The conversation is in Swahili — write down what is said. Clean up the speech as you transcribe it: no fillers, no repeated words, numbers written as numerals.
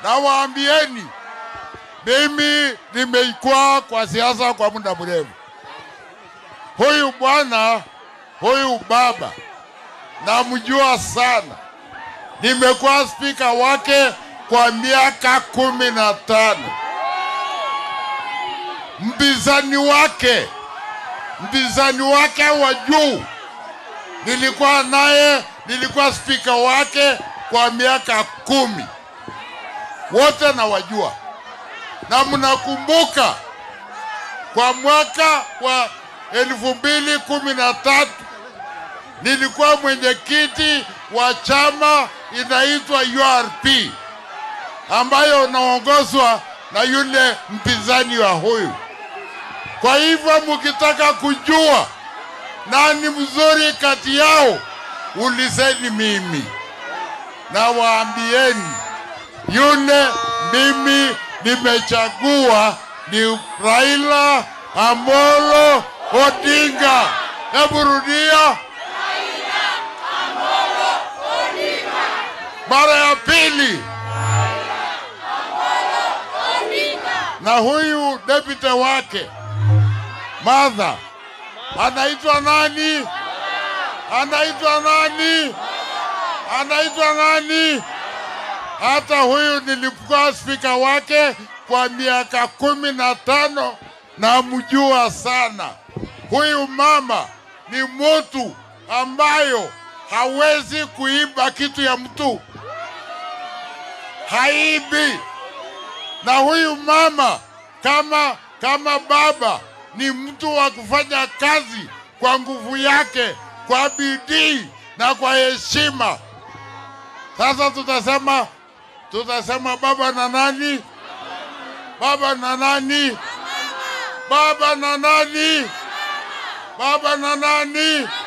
Na waambieni, mimi nimeikuwa kwa siasa kwa muda mrefu. Huyu bwana, huyu baba, namjua sana. Nimekuwa spika wake kwa miaka 15. Mpinzani wake wa juu, nilikuwa naye, nilikuwa spika wake kwa miaka 10. Wote na wajua. Na mnakumbuka kwa mwaka wa 2013 nilikuwa mwenyekiti wa chama inaitwa URP, ambayo unaongozwa na yule mpinzani wa huyu. Kwa hivyo mkitaka kujua nani mzuri kati yao, ulizeni mimi. Na waambieni, yule mimi nimechagua ni Raila Amolo Odinga. Hebu rudia. Raila Amolo Odinga. Mara ya pili. Raila Amolo Odinga. Na huyu deputy wake Martha anaitwa nani? Anaitwa nani? Hata huyu nilikuwa spika wake kwa miaka 15 na mjua sana. Huyu mama ni mtu ambayo hawezi kuiba kitu ya mtu. Haibi. Na huyu mama kama baba ni mtu wa kufanya kazi kwa nguvu yake, kwa bidii na kwa heshima. Sasa tutasema baba na nani? Baba na nani? Baba na nani? Baba na nani?